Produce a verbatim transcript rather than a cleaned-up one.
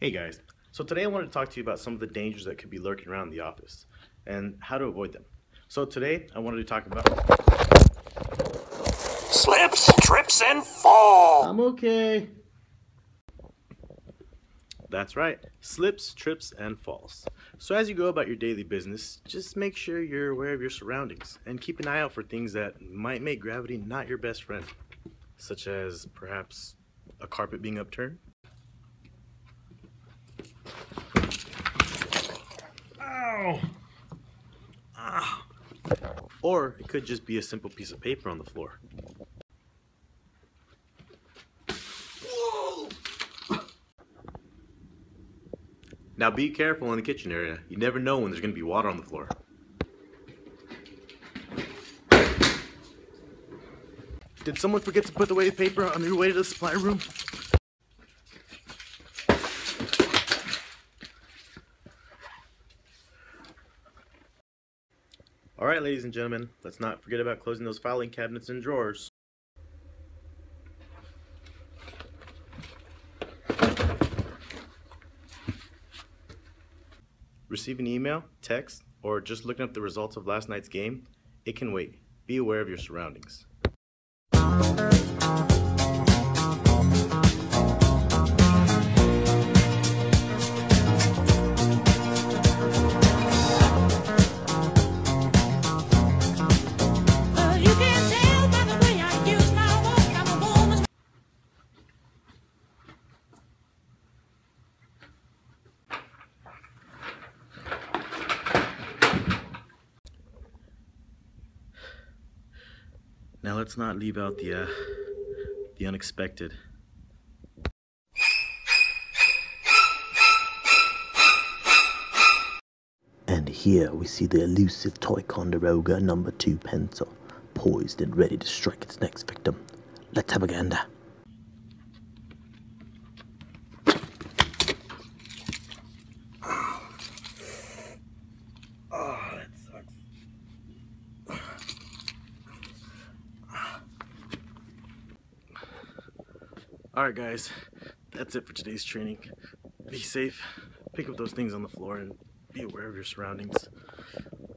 Hey guys, so today I wanted to talk to you about some of the dangers that could be lurking around the office and how to avoid them. So today I wanted to talk about slips, trips, and falls. I'm okay. That's right, slips, trips, and falls. So as you go about your daily business, just make sure you're aware of your surroundings and keep an eye out for things that might make gravity not your best friend, such as perhaps a carpet being upturned. Ow! Ah. Or it could just be a simple piece of paper on the floor. Whoa. Now be careful in the kitchen area. You never know when there's going to be water on the floor. Did someone forget to put away the paper on your way to the supply room? Alright, ladies and gentlemen, let's not forget about closing those filing cabinets and drawers. Receiving email, text, or just looking up the results of last night's game, it can wait. Be aware of your surroundings. Now let's not leave out the, uh, the unexpected. And here we see the elusive Ticonderoga number two pencil, poised and ready to strike its next victim. Let's have a gander. Oh, that sucks. Alright guys, that's it for today's training. Be safe, pick up those things on the floor, and be aware of your surroundings.